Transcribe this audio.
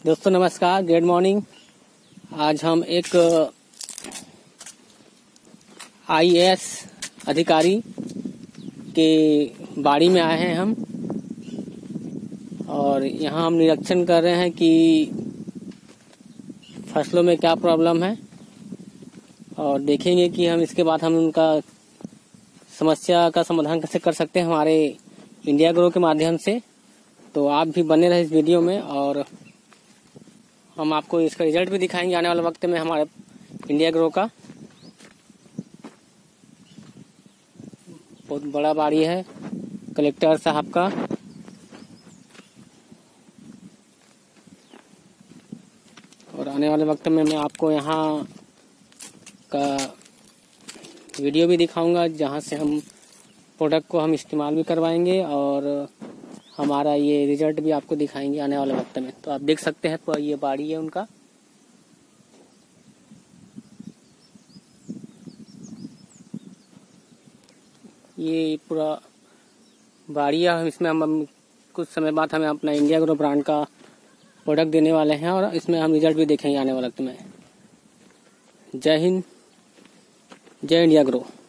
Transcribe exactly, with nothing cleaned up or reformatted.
दोस्तों नमस्कार, good morning. आज हम एक आई ए एस अधिकारी के बाड़ी में आए हैं हम, और यहाँ हम निरीक्षण कर रहे हैं कि फसलों में क्या प्रॉब्लम है, और देखेंगे कि हम इसके बाद हम उनका समस्या का समाधान कैसे कर सकते हैं हमारे इंडिया ग्रो के माध्यम से। तो आप भी बने रहे इस वीडियो में, और हम आपको इसका रिजल्ट भी दिखाएंगे आने वाले वक्त में हमारे इंडिया ग्रो का। बहुत बड़ा बाड़ी है कलेक्टर साहब का, और आने वाले वक्त में मैं आपको यहाँ का वीडियो भी दिखाऊंगा जहाँ से हम प्रोडक्ट को हम इस्तेमाल भी करवाएंगे, और हमारा ये रिजल्ट भी आपको दिखाएंगे आने वाले वक्त में। तो आप देख सकते हैं तो ये बाड़ी है उनका। ये पूरा बाड़ी है, हम इसमें हम, हम कुछ समय बाद हमें अपना इंडिया ग्रो ब्रांड का प्रोडक्ट देने वाले हैं, और इसमें हम रिजल्ट भी देखेंगे आने वाले वक्त में। जय हिंद, जय इंडिया ग्रो।